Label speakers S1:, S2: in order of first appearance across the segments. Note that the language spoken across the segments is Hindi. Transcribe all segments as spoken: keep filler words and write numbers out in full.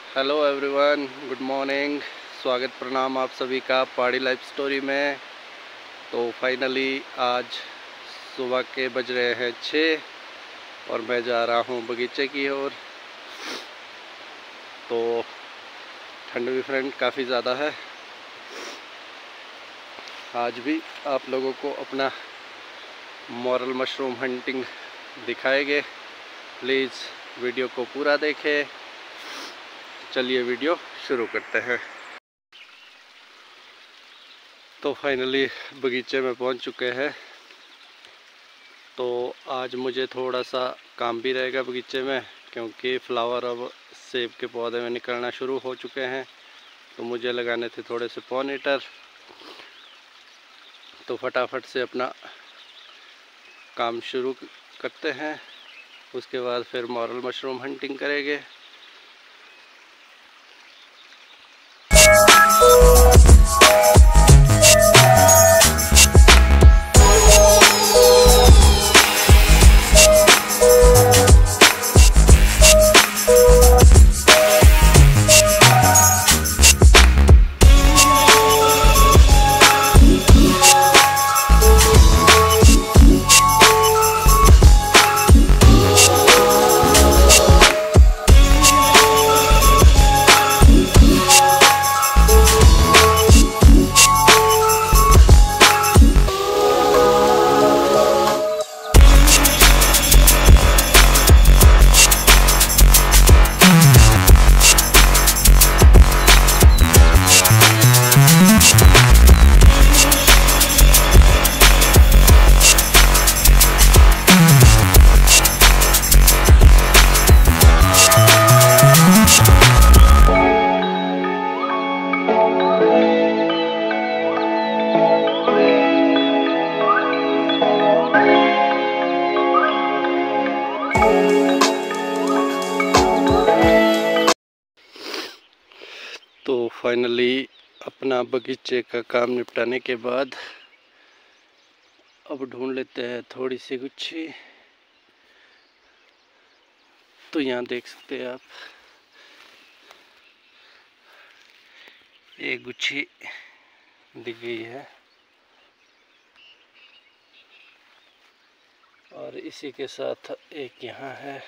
S1: Hello everyone, good morning. स्वागत प्रणाम आप सभी का पहाड़ी लाइफ स्टोरी में। तो फाइनली आज सुबह के बज रहे हैं छः और मैं जा रहा हूँ बगीचे की ओर। तो ठंड भी फ्रेंड काफ़ी ज़्यादा है। आज भी आप लोगों को अपना मॉरल मशरूम हंटिंग दिखाएंगे। प्लीज़ वीडियो को पूरा देखें। चलिए वीडियो शुरू करते हैं। तो फाइनली बगीचे में पहुंच चुके हैं। तो आज मुझे थोड़ा सा काम भी रहेगा बगीचे में, क्योंकि फ्लावर अब सेब के पौधे में निकलना शुरू हो चुके हैं। तो मुझे लगाने थे थोड़े से पॉलिनेटर। तो फटाफट से अपना काम शुरू करते हैं। उसके बाद फिर मॉरल मशरूम हंटिंग करेंगे। तो फाइनली अपना बगीचे का काम निपटाने के बाद अब ढूंढ लेते हैं थोड़ी सी गुच्छी। तो यहाँ देख सकते हैं आप, एक गुच्छी दिख गई है और इसी के साथ एक यहाँ है।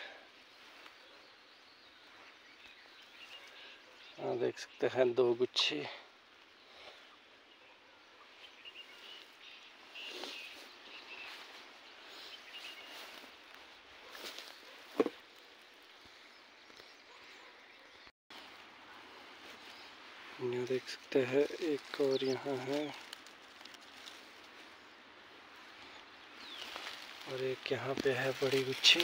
S1: हाँ देख सकते हैं दो गुच्छी। यहाँ देख सकते हैं एक और यहाँ है और एक यहाँ पे है बड़ी गुच्छी।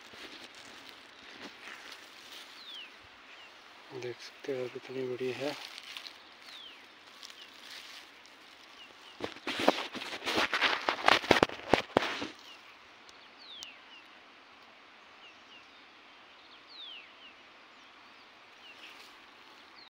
S1: देख सकते हैं कितनी बड़ी है।